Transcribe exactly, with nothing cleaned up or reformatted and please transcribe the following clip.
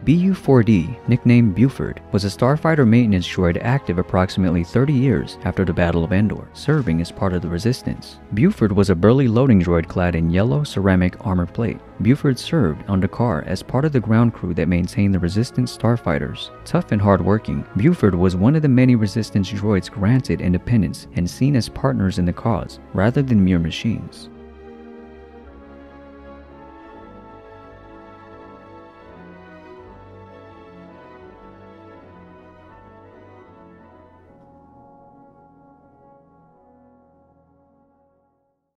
B U four D, nicknamed Buford, was a starfighter maintenance droid active approximately thirty years after the Battle of Endor, serving as part of the Resistance. Buford was a burly loading droid clad in yellow ceramic armor plate. Buford served on Dakar as part of the ground crew that maintained the Resistance starfighters. Tough and hardworking, Buford was one of the many Resistance droids granted independence and seen as partners in the cause, rather than mere machines.